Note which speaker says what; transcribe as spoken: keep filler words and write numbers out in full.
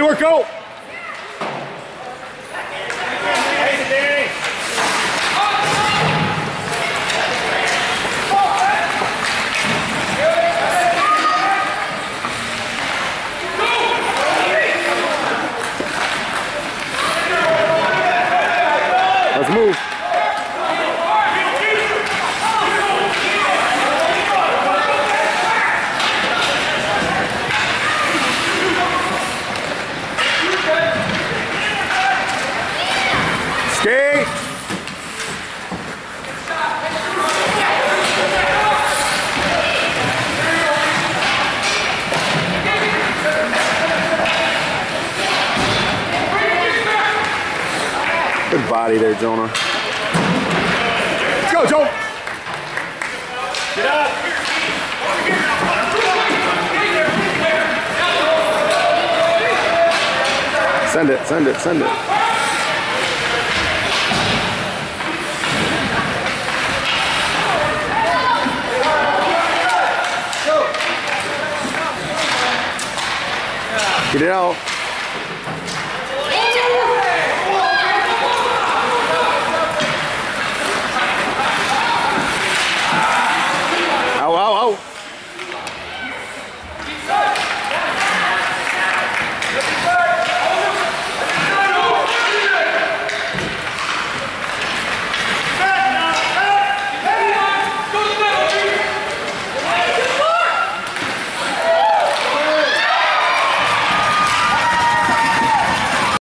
Speaker 1: York, go! Let's move. Skate. Good body there, Jonah. Let's go, Jonah. Get up. Send it, send it, send it. Get it out.